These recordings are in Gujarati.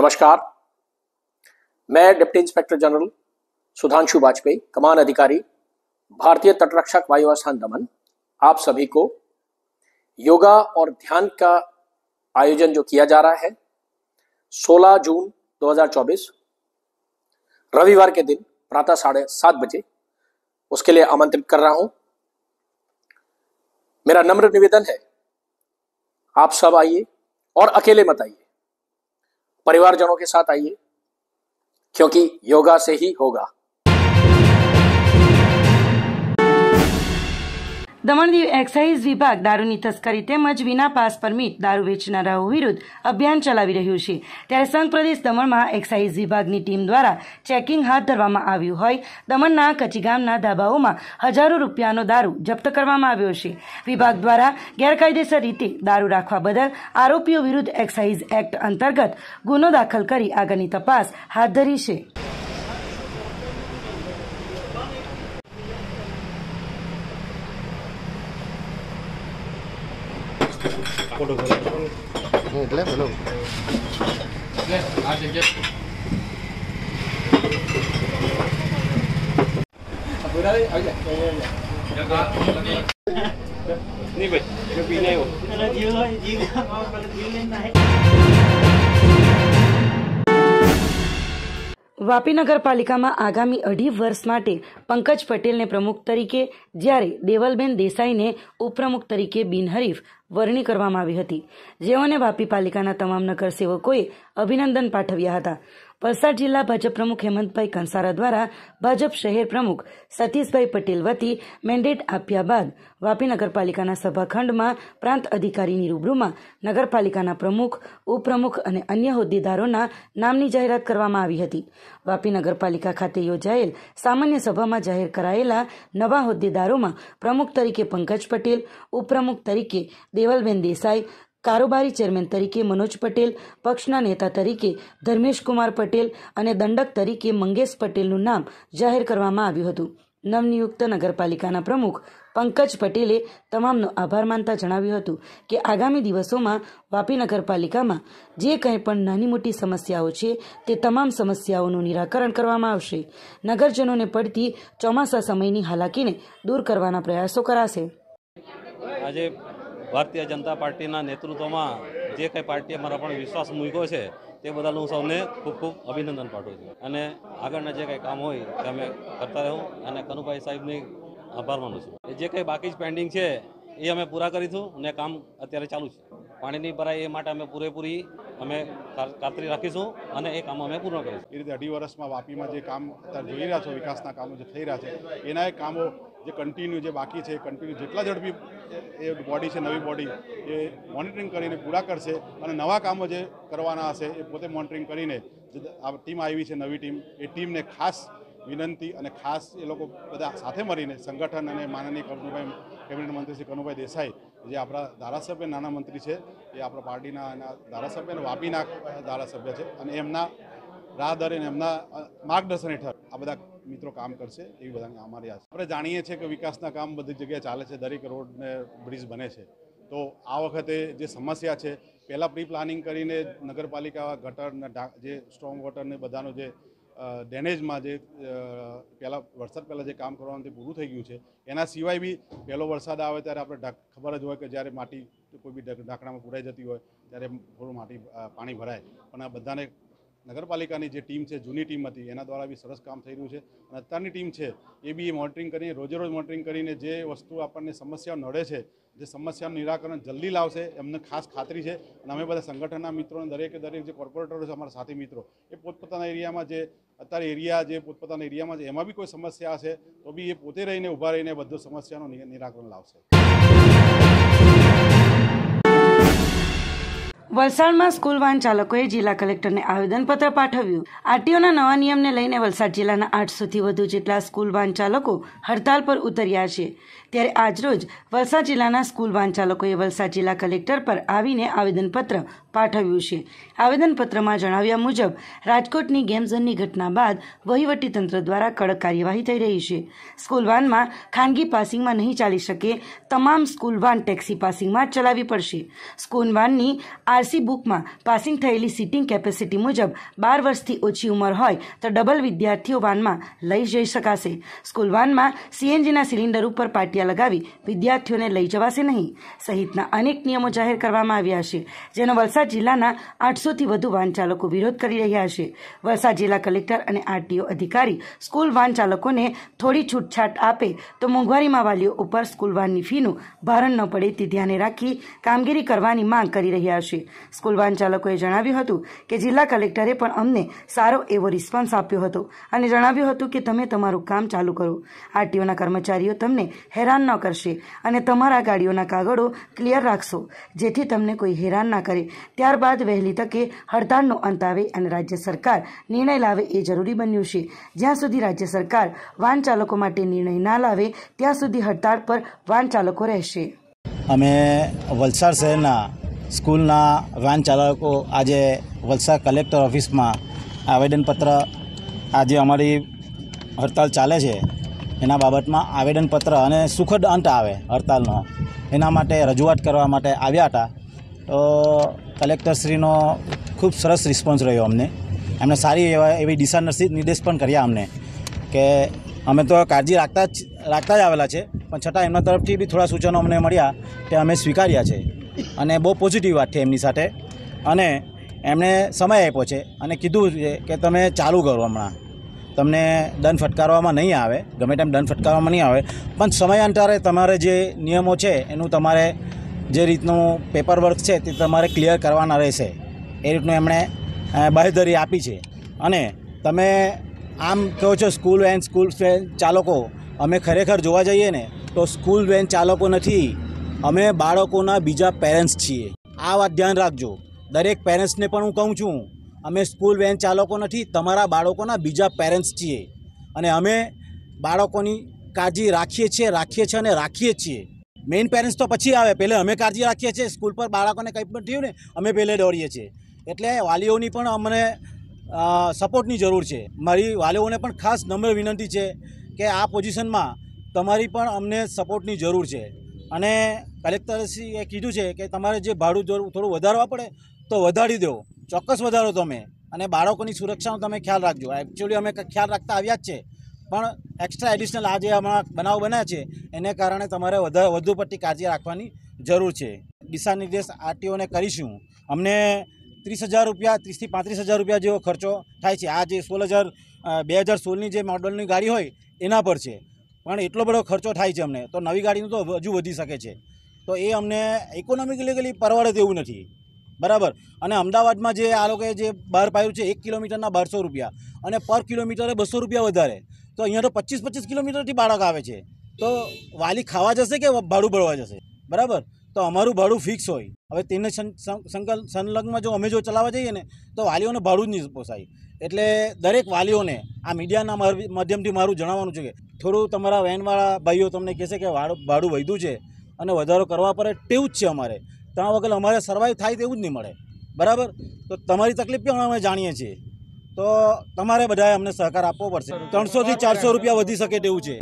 नमस्कार, मैं deputy inspector general Sudhanshu Vajpayee, कमान अधिकारी, भारतीय तटरक्षक वायुस्थान दमन, आप सभी को योगा और ध्यान का आयोजन जो किया जा रहा है 16 जून 2024 रविवार के दिन प्रातः 7:30 बजे, उसके लिए आमंत्रित कर रहा हूं। मेरा नम्र निवेदन है, आप सब आइए और अकेले मत आइए, परिवारजनों के साथ आइए, क्योंकि योगा से ही होगा। દમણ દીવ એક્સાઇઝ વિભાગ દારૂની તસ્કરી તેમજ વિના પાસ પરમિટ દારૂ વેચનારાઓ વિરુદ્ધ અભિયાન ચલાવી રહ્યું છે, ત્યારે સંઘ પ્રદેશ દમણમાં એક્સાઇઝ વિભાગની ટીમ દ્વારા ચેકિંગ હાથ ધરવામાં આવ્યું હોય દમણના કચીગામના ધાબાઓમાં હજારો રૂપિયાનો દારૂ જપ્ત કરવામાં આવ્યો છે। વિભાગ દ્વારા ગેરકાયદેસર રીતે દારૂ રાખવા બદલ આરોપીઓ વિરુદ્ધ એક્સાઇઝ એક્ટ અંતર્ગત ગુનો દાખલ કરી આગળની તપાસ હાથ ધરી છે। એટલે બોલો આ જગ્યા પૂરા આવી જા નહીં ભાઈ જો પીને આવ્યો એના જીવ વાપી નગરપાલિકામાં આગામી 2.5 વર્ષ માટે પંકજ પટેલને પ્રમુખ તરીકે જ્યારે દેવલબેન દેસાઈને ઉપપ્રમુખ તરીકે બિનહરીફ વરણી કરવામાં આવી હતી, જેઓને વાપી પાલિકાના તમામ નગરસેવકોએ અભિનંદન પાઠવ્યા હતા। વલસાડ જિલ્લા ભાજપ પ્રમુખ હેમંતભાઈ કંસારા દ્વારા ભાજપ શહેર પ્રમુખ સતીશભાઈ પટેલ વતી મેન્ડેટ આપ્યા બાદ વાપી નગરપાલિકાના સભાખંડમાં પ્રાંત અધિકારીની રૂબરૂમાં નગરપાલિકાના પ્રમુખ, ઉપપ્રમુખ અને અન્ય હોદ્દેદારોના નામની જાહેરાત કરવામાં આવી હતી। વાપી નગરપાલિકા ખાતે યોજાયેલ સામાન્ય સભામાં જાહેર કરાયેલા નવા હોદ્દેદારોમાં પ્રમુખ તરીકે પંકજ પટેલ, ઉપપ્રમુખ તરીકે દેવલબેન દેસાઈ, કારોબારી ચેરમેન તરીકે મનોજ પટેલ, પક્ષના નેતા તરીકે ધર્મેશ કુમાર પટેલ અને દંડક તરીકે મંગેશ પટેલનું નામ જાહેર કરવામાં આવ્યું હતું। નવનિયુક્ત નગરપાલિકાના પ્રમુખ પંકજ પટેલે તમામનો આભાર માનતા જણાવ્યું હતું કે આગામી દિવસોમાં વાપી નગરપાલિકામાં જે કંઈ પણ નાની મોટી સમસ્યાઓ છે તે તમામ સમસ્યાઓનું નિરાકરણ કરવામાં આવશે। નગરજનોને પડતી ચોમાસા સમયની હાલાકીને દૂર કરવાના પ્રયાસો કરાશે। આજે ભારતીય જનતા પાર્ટીના નેતૃત્વમાં જે કંઈ પાર્ટીએ મારા પર વિશ્વાસ મૂક્યો છે તે બદલ હું સૌને ખૂબ ખૂબ અભિનંદન પાઠવું છું અને આગળના જે કંઈ કામ હોય તે અમે કરતા રહું અને કનુભાઈ સાહેબની આભાર માનું છું। જે કંઈ બાકી જ પેન્ડિંગ છે એ અમે પૂરા કરીશું અને કામ અત્યારે ચાલુ છે। પાણીની ભરાઈ એ માટે અમે પૂરેપૂરી અમે ખાતરી રાખીશું અને એ કામ અમે પૂર્ણ કરીશું। એ રીતે 2.5 વર્ષમાં વાપીમાં જે કામ અત્યારે જોઈ રહ્યા છો, વિકાસના કામો જે થઈ રહ્યા છે એના એક કામો જે કન્ટિન્યુ જે બાકી છે કન્ટિન્યુ જેટલા ઝડપી એ બોડી છે, નવી બોડી એ મોનિટરિંગ કરીને પૂરા કરશે અને નવા કામો જે કરવાના હશે એ પોતે મોનિટરિંગ કરીને જે આ ટીમ આવી છે, નવી ટીમ, એ ટીમને ખાસ વિનંતી અને ખાસ એ લોકો બધા સાથે મળીને સંગઠન અને માનનીય કેબિનેટ મંત્રી શ્રી કનુભાઈ દેસાઈ જે આપણા ધારાસભ્ય નાના મંત્રી છે, એ આપણા પાર્ટીના ધારાસભ્ય અને વાપીના ધારાસભ્ય છે અને એમના રાહદારી અને એમના માર્ગદર્શન હેઠળ આ બધા મિત્રો કામ કરશે એવી બધાની અમારી આશા। આપણે જાણીએ છીએ કે વિકાસના કામ બધી જગ્યાએ ચાલે છે, દરેક રોડ ને બ્રિજ બને છે, તો આ વખતે જે સમસ્યા છે પહેલાં પ્રી પ્લાનિંગ કરીને નગરપાલિકા ગટર જે સ્ટ્રોંગ વોટરને બધાનો જે ડેમેજમાં જે પહેલાં વરસાદ પહેલાં જે કામ કરવાનું તે પૂરું થઈ ગયું છે। એના સિવાય બી પહેલો વરસાદ આવે ત્યારે આપણે ખબર જ હોય કે જ્યારે માટી કોઈ બી ઢાંકણામાં પૂરાઈ જતી હોય ત્યારે થોડું પાણી ભરાય, પણ આ બધાને નગરપાલિકાની જે ટીમ છે, જૂની ટીમ હતી, એના દ્વારા બી સરસ કામ થઈ રહ્યું છે અને અત્યારની ટીમ છે એ બી મોનિટરિંગ કરીને રોજે રોજ મોનિટરિંગ કરીને જે વસ્તુ આપણને સમસ્યાઓ નડે છે, જે સમસ્યાનું નિરાકરણ જલ્દી લાવશે એમને ખાસ ખાતરી છે। અને અમે બધા સંગઠનના મિત્રોને દરેકે દરેક જે કોર્પોરેટરો છે, અમારા સાથી મિત્રો, એ પોતપોતાના એરિયામાં જે અત્યારે એરિયા જે પોતપોતાના એરિયામાં છે એમાં બી કોઈ સમસ્યા હશે તો બી એ પોતે રહીને ઊભા રહીને બધું સમસ્યાનું નિરાકરણ લાવશે। વલસાડમાં સ્કૂલ વાન ચાલકોએ જિલ્લા કલેક્ટરને આવેદનપત્ર પાઠવ્યું। આરટીઓના નવા નિયમને લઈને વલસાડ જિલ્લાના 800થી વધુ જેટલા સ્કૂલ વાન ચાલકો હડતાલ પર ઉતર્યા છે, ત્યારે આજરોજ વલસાડ જિલ્લાના સ્કૂલ વાન ચાલકોએ વલસાડ જિલ્લા કલેક્ટર પર આવીને આવેદનપત્ર પાઠવ્યું છે। આવેદનપત્રમાં જણાવ્યા મુજબ રાજકોટની ગેમ ઝોનની ઘટના બાદ વહીવટીતંત્ર દ્વારા કડક કાર્યવાહી થઈ રહી છે। સ્કૂલ વાનમાં ખાનગી પાસિંગમાં નહીં ચાલી શકે, તમામ સ્કૂલ વાન ટેક્સી પાસિંગમાં ચલાવવી પડશે। સ્કૂલ વાનની આરસી બુકમાં પાસિંગ થયેલી સીટિંગ કેપેસિટી મુજબ 12 વર્ષથી ઓછી ઉંમર હોય તો ડબલ વિદ્યાર્થીઓ વાનમાં લઈ જઈ શકાશે. સ્કૂલ વાનમાં સીએનજીના સિલિન્ડર ઉપર પાટિયા લગાવી વિદ્યાર્થીઓને લઈ જવાશે નહીં સહિતના અનેક નિયમો જાહેર કરવામાં આવ્યા છે, જેનો વલસાડ જિલ્લાના 800થી વધુ વાહન ચાલકો વિરોધ કરી રહ્યા છે. વલસાડ જિલ્લા કલેક્ટર અને આરટીઓ અધિકારી સ્કૂલ વાહન ચાલકોને થોડી છૂટછાટ આપે તો મોંઘવારીમાં વાલીઓ ઉપર સ્કૂલ વાનની ફીનું ભારણ ન પડે તે ધ્યાને રાખી કામગીરી કરવાની માંગ કરી રહ્યા છે. સ્કૂલ વાહન ચાલકોએ જણાવ્યું હતું કે જિલ્લા કલેક્ટરે પણ અમને સારો એવો રિસ્પોન્સ આપ્યો હતો અને જણાવ્યું હતું કે તમે તમારું કામ ચાલુ કરો. આરટીઓના કર્મચારીઓ તમને હેરાન ન કરશે અને તમારા ગાડીઓના કાગળો ક્લિયર રાખશો જેથી તમને કોઈ હેરાન ના કરે. ત્યારબાદ વહેલી તકે હડતાળનો અંત આવે અને રાજ્ય સરકાર નિર્ણય લાવે એ જરૂરી બન્યું છે. જ્યાં સુધી રાજ્ય સરકાર વાહન ચાલકો માટે નિર્ણય ના લાવે ત્યાં સુધી હડતાળ પર વાહન ચાલકો રહેશે. અમે વલસાડ શહેરના સ્કૂલના વાહન ચાલકો આજે વલસાડ કલેક્ટર ઓફિસમાં આવેદનપત્ર, આજે અમારી હડતાળ ચાલે છે એના બાબતમાં આવેદનપત્ર અને સુખદ અંત આવે હડતાળનો એના માટે રજૂઆત કરવા માટે આવ્યા હતા. તો કલેક્ટરશ્રીનો ખૂબ સરસ રિસ્પોન્સ રહ્યો અમને. એમને સારી એવી દિશા નિર્દેશ પણ કર્યા અમને કે અમે તો કાળજી રાખતા જ આવેલા છે, પણ છતાં એમના તરફથી બી થોડા સૂચનો અમને મળ્યા તે અમે સ્વીકાર્યા છે અને બહુ પોઝિટિવ વાત છે એમની સાથે. અને એમણે સમય આપ્યો છે અને કીધું છે કે તમે ચાલુ કરો, હમણાં તમને દંડ ફટકારવામાં નહીં આવે, ગમે તેમ દંડ ફટકારવામાં નહીં આવે, પણ સમયાંતરે તમારે જે નિયમો છે એનું તમારે જે રીતનું પેપર વર્ક છે તે તમારે ક્લિયર કરવાના રહેશે એ રીતનું એમણે બાંહેધરી આપી છે. અને તમે આમ કહો છો સ્કૂલ વેન ચાલકો, અમે ખરેખર જોવા જઈએ ને તો સ્કૂલ વેન ચાલકો નથી, અમે બાળકોના બીજા પેરેન્ટ્સ છીએ. આ વાત ધ્યાન રાખજો. દરેક પેરેન્ટ્સને પણ હું કહું છું, અમે સ્કૂલ વેન ચાલકો નથી, તમારા બાળકોના બીજા પેરેન્ટ્સ છીએ અને અમે બાળકોની કાળજી રાખીએ છીએ અને રાખીએ છીએ. મેઇન પેરેન્ટ્સ તો પછી આવે, પહેલે અમે કાળજી રાખીએ છીએ. સ્કૂલ પર બાળકોને કંઈ પણ થયું ને અમે પહેલે દોડીએ છીએ. એટલે વાલીઓની પણ અમને સપોર્ટની જરૂર છે. મારી વાલીઓને પણ ખાસ નમ્ર વિનંતી છે કે આ પોઝિશનમાં તમારી પણ અમને સપોર્ટની જરૂર છે. અને કલેક્ટરશ્રીએ કીધું છે કે તમારે જે ભાડું થોડું વધારવા પડે તો વધારી દો, ચોક્કસ વધારો તમે, અને બાળકોની સુરક્ષાનો તમે ખ્યાલ રાખજો. એકચ્યુઅલી અમે ખ્યાલ રાખતા આવ્યા જ છે, પણ એક્સ્ટ્રા એડિશનલ આ જે હમણાં બનાવ બન્યા છે એને કારણે તમારે વધુ પડતી કાળજી રાખવાની જરૂર છે. દિશા નિર્દેશ આરટીઓને કરીશું. અમને 30,000 રૂપિયા, 30,000 થી 35,000 રૂપિયા જેવો ખર્ચો થાય છે. આ જે 2016ની જે મોડલની ગાડી હોય એના પર છે, પણ એટલો બધો ખર્ચો થાય છે અમને, તો નવી ગાડીનું તો હજુ વધી શકે છે. તો એ અમને ઇકોનોમિકલી પરવડે તેવું નથી, બરાબર. અને અમદાવાદમાં જે આ લોકોએ જે બહાર પાડ્યું છે 1 કિલોમીટરના 1200 રૂપિયા અને પર કિલોમીટરે 200 રૂપિયા વધારે, તો અહીંયા તો 25 કિલોમીટરથી બાળક આવે છે. તો વાલી ખાવા જશે કે ભાડું ભરવા જશે, બરાબર. તો અમારું ભાડું ફિક્સ હોય. હવે તેને સંલગ્નમાં અમે જો ચલાવવા જઈએ ને તો વાલીઓને ભાડું જ નહીં પોસાય. એટલે દરેક વાલીઓને આ મીડિયાના માધ્યમથી મારું જણાવવાનું છે કે થોડું તમારા વેનવાળા ભાઈઓ તમને કહેશે કે ભાડું વધ્યું છે અને વધારો કરવા પડે તેવું જ છે. અમારે ત્યાં વગર અમારે સર્વાઈવ થાય તેવું જ નહીં મળે, બરાબર. તો તમારી તકલીફ પણ અમે જાણીએ છીએ, તો તમારે બધાએ અમને સહકાર આપવો પડશે. 300 થી 400 રૂપિયા વધી શકે તેવું છે.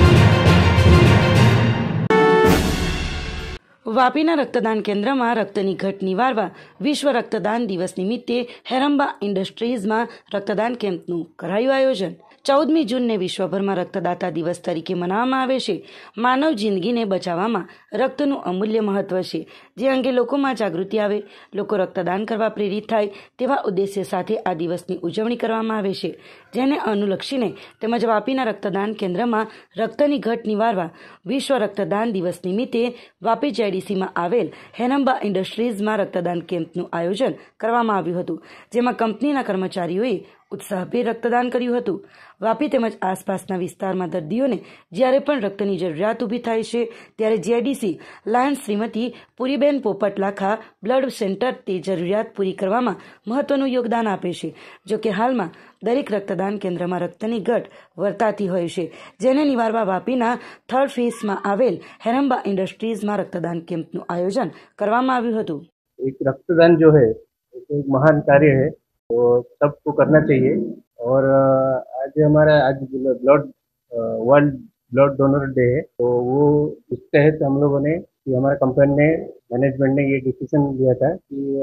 વાપીના રક્તદાન કેન્દ્રમાં રક્તની ઘટ નિવારવા વિશ્વ રક્તદાન દિવસ નિમિત્તે હેરંબા ઇન્ડસ્ટ્રીઝમાં રક્તદાન કેમ્પનું કરાયું આયોજન. 14મી જૂનને વિશ્વભરમાં રક્તદાતા દિવસ તરીકે મનાવવામાં આવે છે. માનવ જિંદગીને બચાવવામાં રક્તનું અમૂલ્ય મહત્વ છે, જે અંગે લોકોમાં જાગૃતિ આવે, લોકો રક્તદાન કરવા પ્રેરિત થાય તેવા ઉદ્દેશ્ય સાથે આ દિવસની ઉજવણી કરવામાં આવે છે, જેને અનુલક્ષીને તેમજ વાપીના રક્તદાન કેન્દ્રમાં રક્તની ઘટ નિવારવા વિશ્વ રક્તદાન દિવસ નિમિત્તે વાપી જેડીસીમાં આવેલ હેરંબા ઇન્ડસ્ટ્રીઝમાં રક્તદાન કેમ્પનું આયોજન કરવામાં આવ્યું હતું, જેમાં કંપનીના કર્મચારીઓએ ઉત્સાહભેર રક્તદાન કર્યું હતું. વાપી તેમજ આસપાસના વિસ્તારમાં દર્દીઓને જ્યારે પણ રક્તની જરૂરિયાત ઊભી થાય છે ત્યારે જેડીસી લાયન્સ શ્રીમતી પુરીબેન પોપટ લાખા બ્લડ સેન્ટર તે જરૂરિયાત પૂરી કરવામાં મહત્વનું યોગદાન આપે છે. જોકે હાલમાં દરેક રક્તદાન કેન્દ્રમાં રક્તની ઘટ વર્તાતી હોય છે, જેને નિવારવા વાપીના 3rd ફેઝમાં આવેલ હેરંબા ઇન્ડસ્ટ્રીઝમાં રક્તદાન કેમ્પનું આયોજન કરવામાં આવ્યું હતું. एक रक्तदान जो है एक महान कार्य है, तो सबको करना चाहिए. और आज हमारा blood world blood donor day है, तो वो इस तहत हम लोगों ने कि हमारा कंपनी ने मैनेजमेंट ने ये डिसीजन लिया था कि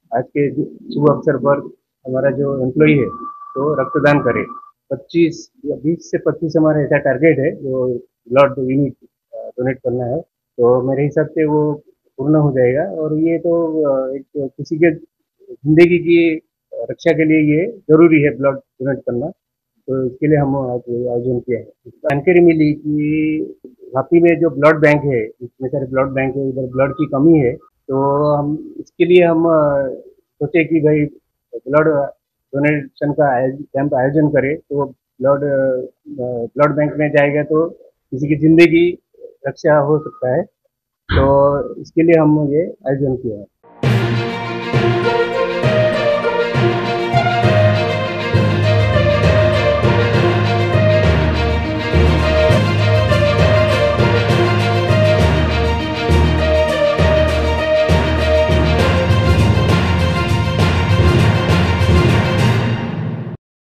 आज के शुभ अवसर पर हमारा जो एम्प्लॉय है तो रक्तदान करे। 25 या 20 से 25 हमारा ऐसा टारगेट है जो ब्लड यूनिट डोनेट करना है। तो मेरे हिसाब से वो पूर्ण हो जाएगा और ये तो एक किसी के जिंदगी की रक्षा के लिए ये जरूरी है ब्लड डोनेट करना। तो इसके लिए हम आज आयोजन किया है। जानकारी मिली कि वापी में जो ब्लड बैंक है, इतने सारे ब्लड बैंक है, उधर ब्लड की कमी है। तो हम इसके लिए हम सोचे कि भाई ब्लड डोनेशन का कैंप आयोजन करें। तो ब्लड बैंक में जाएगा तो किसी की जिंदगी रक्षा हो सकता है। तो इसके लिए हम ये आयोजन किया है।